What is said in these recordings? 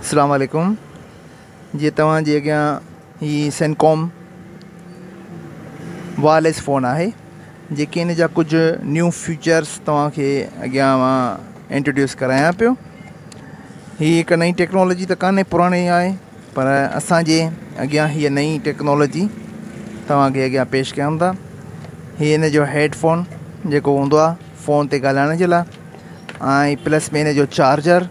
अस्सलाम वालेकुम। जी तव्हांजे अॻियां ही सेनकॉम वायरलेस फ़ोन आहे जेके इन जा कुछ न्यू फीचर्स तव्हांखे अॻियां मां इंट्रोड्यूस करायां पियो। ही हिक नई टेक्नोलॉजी त कान्हे, पुराणी आहे, पर असांजे अॻियां हीअ नई टेक्नोलॉजी तव्हांखे अॻियां पेश कयूं था। ही इन जो हेडफोन जेको हूंदो आहे फ़ोन ते ॻाल्हाइण जे लाइ, ऐं प्लस में इन जो चार्जर,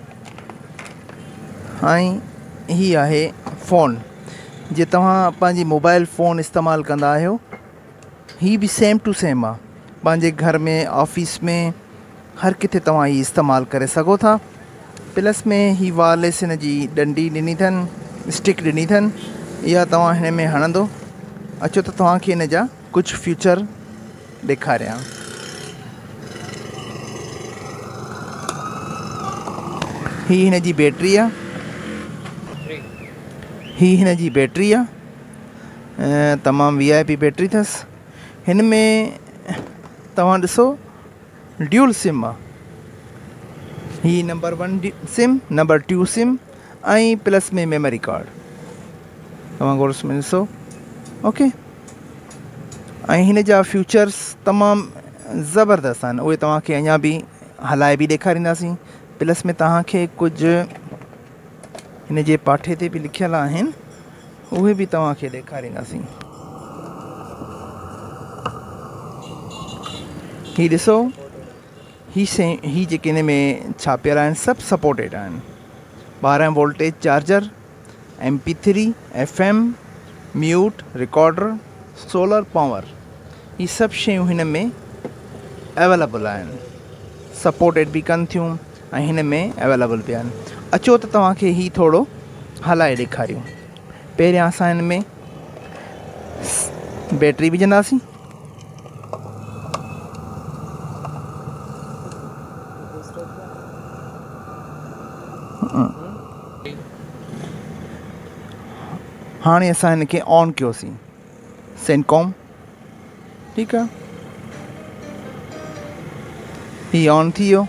ऐं ही आहे फ़ोन। जे तव्हां पंहिंजी मोबाइल फ़ोन इस्तेमालु कंदा आहियो, ही बि सेम टू सेम आहे। पंहिंजे घर में, ऑफिस में, हर किथे तव्हां ही इस्तेमालु करे सघो था। प्लस में ही वायरलेस हिन जी डंडी ॾिनी अथनि, स्टिक ॾिनी अथनि, इहा तव्हां हिन में हणंदो। अचो त तव्हांखे हिन जा कुझु फीचर ॾेखारियां। ही हिन जी बैटरी आहे, ही हिन जी बैटरी आहे, तमामु VIP बैटरी अथसि। हिन में तव्हां ॾिसो ड्यूल सिम आहे। ही नंबर 1 सिम, नंबर 2 सिम, ऐं प्लस में मेमोरी कार्ड। तव्हां गौर में ॾिसो, ओके। ऐं हिन जा फ्यूचर्स तमामु ज़बरदस्त आहिनि, उहे तव्हांखे अञा बि हलाए बि ॾेखारींदासीं। प्लस में तव्हांखे कुझु हिन जे पाठे ते बि लिखियलु आहिनि, उहे बि तव्हांखे ॾेखारींदासीं। ही ॾिसो, ही जेके हिन में छापियल आहिनि सभु सपोर्टेड आहिनि। 12 voltage charger, MP3, FM, mute, recorder, solar power, ही सभु शयूं हिन में अवेलेबल आहिनि। सपोर्टेड बि कनि थियूं ऐं हिन में अवेलेबल बि आहिनि। अचो त तव्हांखे ही थोरो हलाए ॾेखारियूं। पहिरियां असां हिन में बैटरी विझंदासीं। हाणे असां हिन खे ऑन कयोसीं, सेनकॉम, ठीकु आहे। ही ऑन थी वियो।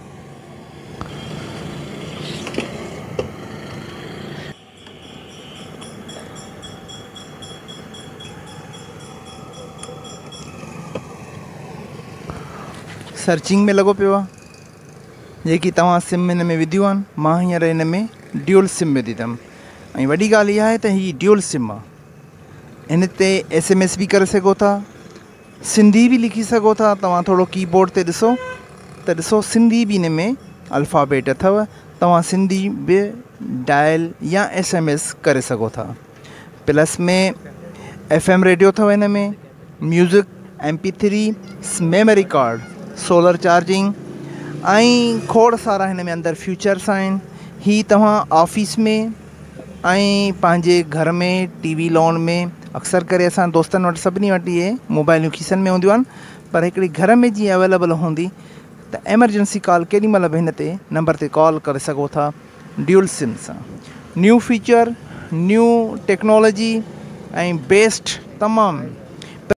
सर्चिंग में लॻो पियो आहे। जेकी तव्हां सिम हिन में विधियूं आहिनि, मां हींअर हिन में ड्यूल सिम विधी अथमि। ऐं वॾी ॻाल्हि इहा आहे त हीअ ड्यूल सिम आहे। हिन ते SMS बि करे सघो था, सिंधी बि लिखी सघो था। तव्हां थोरो कीबोर्ड ते ॾिसो त ॾिसो सिंधी बि हिन में अल्फ़ाबेट अथव। तव्हां सिंधी बि डायल या SMS करे सघो था। प्लस में FM रेडियो अथव हिन में, music, MP3, memory card, solar charging, ऐं खोड़ सारा हिन में अंदरि फ्यूचर्स आहिनि। ही तव्हां ऑफिस में ऐं पंहिंजे घर में, TV लॉन में, अक्सर करे असां दोस्तनि वटि सभिनी वटि इहे मोबाइलियूं खीसनि में हूंदियूं आहिनि, पर हिकिड़ी घर में जीअं अवेलेबल हूंदी त एमरजेंसी कॉल केॾी महिल बि हिन ते नंबर ते कॉल करे सघो था ड्यूल सिम सां। न्यू फीचर, न्यू टेक्नोलॉजी ऐं बेस्ट तमामु